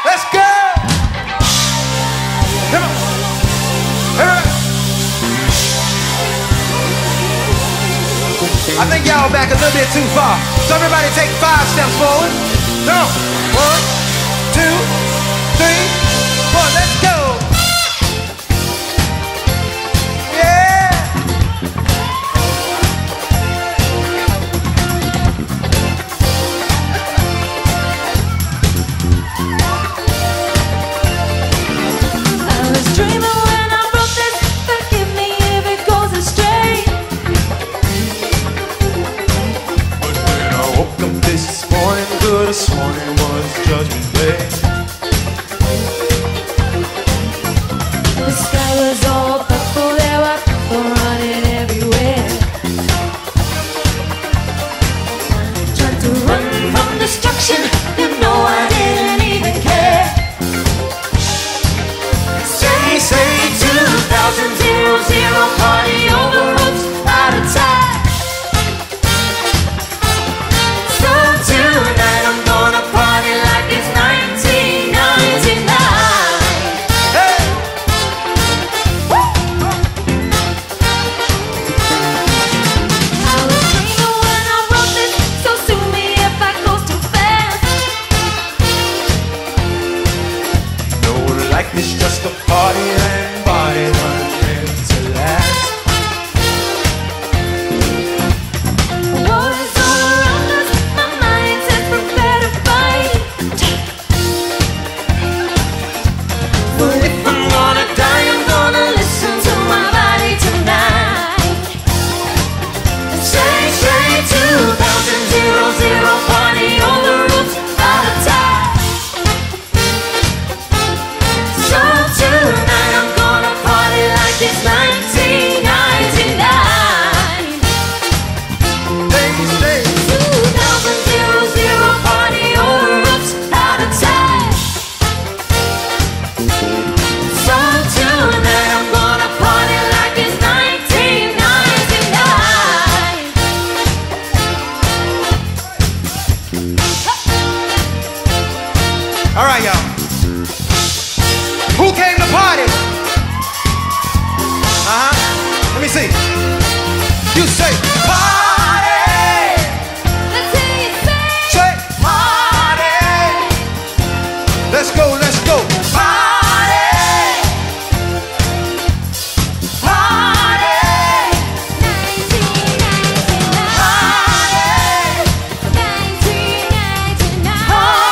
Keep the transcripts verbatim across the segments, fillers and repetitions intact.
Let's go! Come on. Hey. I think y'all back a little bit too far. So everybody take five steps forward. Come on. One, two, three, four. Let's go. Yeah. I was dreaming when I wrote this. Forgive me if it goes astray. But when I woke up this morning, could have sworn it was Judgment Day. The sky was all purple, there were people running everywhere. Trying to run from destruction, you know I didn't even care. Say, say, two thousand zero zero, party over, oops, out of time. So tonight I'm gonna party like it's nineteen ninety-nine. Hey! I was dreaming when I wrote this, so sue me if I go too fast. No one like this, just a party and party one meant to last. War is all around us, my mind says prepare to fight. But if I'm gonna die, I'm gonna listen to my body tonight. Say, say, two thousand zero zero, party on the roofs, out of time. So tonight I'm gonna party like it's nineteen ninety-nine. Stay, stay. two thousand zero, party on the roofs, out of time. So tonight I'm gonna party like it's nineteen ninety-nine. All right, y'all. Who came to party? Uh-huh. Let me see. You say party. Let's hear you say Say party. Let's go, let's go. Party. Party. nineteen ninety-nine. nineteen ninety-nine.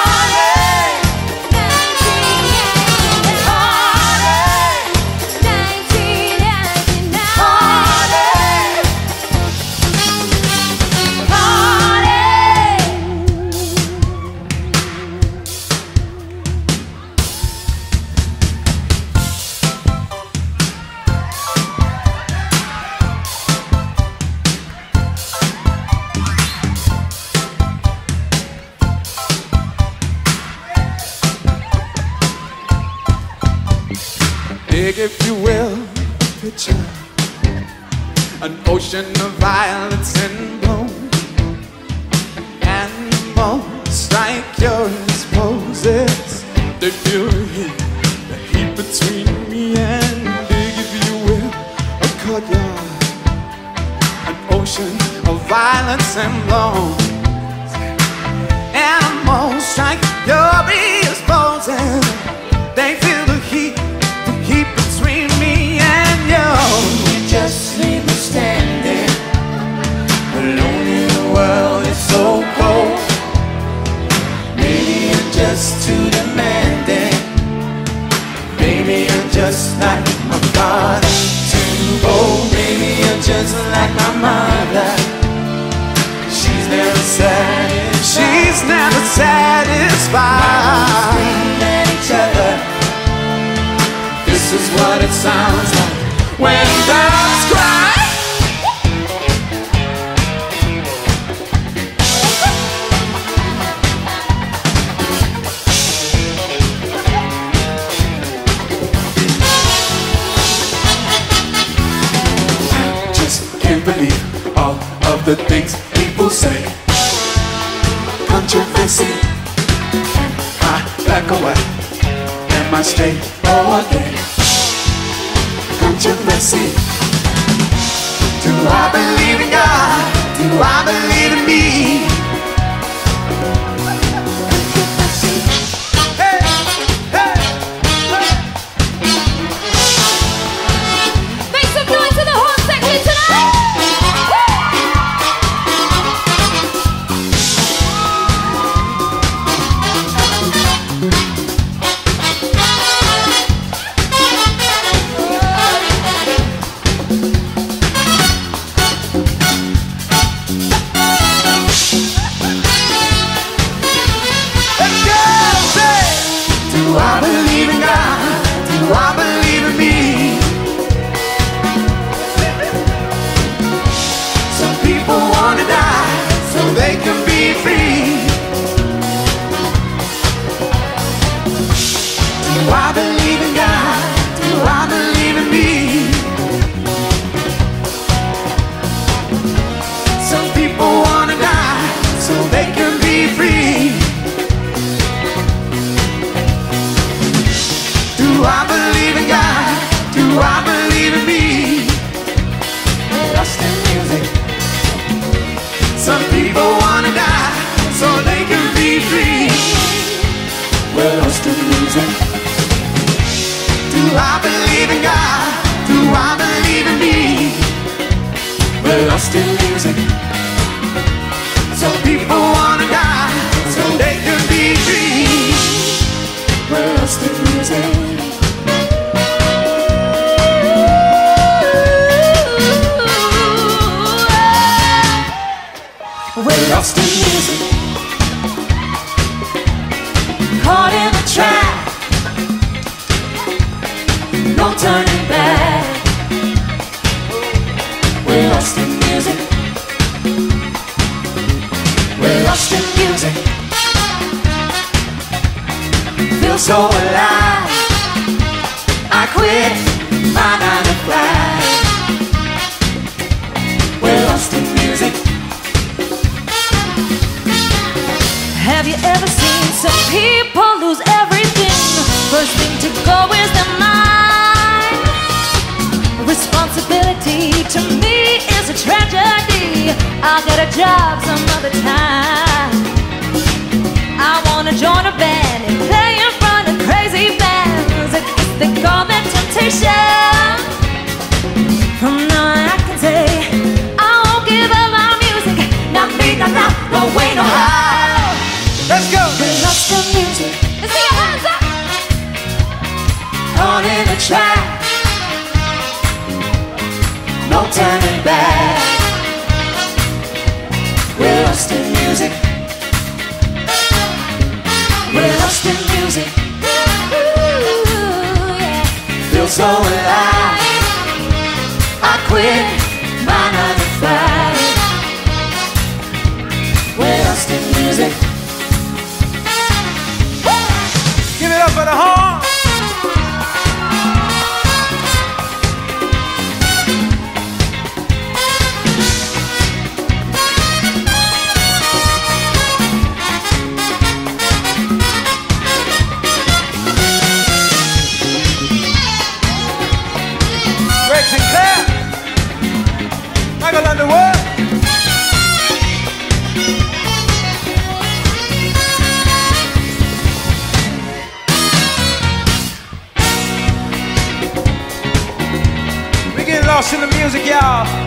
Dig, if you will, picture an ocean of violence and bloom. Animals like yours poses. They feel the heat, the heat between me and dig, if you will, a courtyard, an ocean of violence and bloom. Animals like yours poses. They feel the heat, the heat between me and you. You just leave me standing alone in a world that's so cold. Maybe I'm just too demanding. Maybe I'm just like my father, too bold. Maybe I'm just like my mother. She's never satisfied. She's never satisfied. Screaming at each other. This is what it sounds like when dogs cry. believe all of the things people say. Controversy, high, black or white, I stay again? Count your blessings. Do I believe in God? Do I believe in me? Hey, hey, hey. Make some noise to the horn section tonight. Do I believe in God? Do I believe in me? Some people wanna die so they can be free. Do I believe in God? Do I believe in me? Some people wanna die so they can be free. Do I believe in God? Do I believe in me? Lost in music. Some people wanna die so they can be free. We're lost in music. Do I believe in God? Do I believe in me? We're lost in music. Some people wanna die so they can be free. We're lost in music. We're lost in music. Caught in a trap. No turning back. We're lost in music. We're lost in music. Feel so alive. I quit my nine to five. We're lost in music. Have you ever seen some people lose everything? First thing to go is their mind. Responsibility to me is a tragedy. I'll get a job some other time. I wanna join a band and play in front of crazy bands. It's they call that temptation. From now on I can say I won't give up my music. Not me, not now, no way, no how. Let's go! We're lost in music. Let's see your hands up. Caught in a trap. No turning back. We're lost in music. We're lost in music. Ooh, yeah. Feel so alive. I quit my nine to five. We're lost in music. Give it up for the horn. Greg Sinclair, Michael Underwood. We get lost in the music, y'all.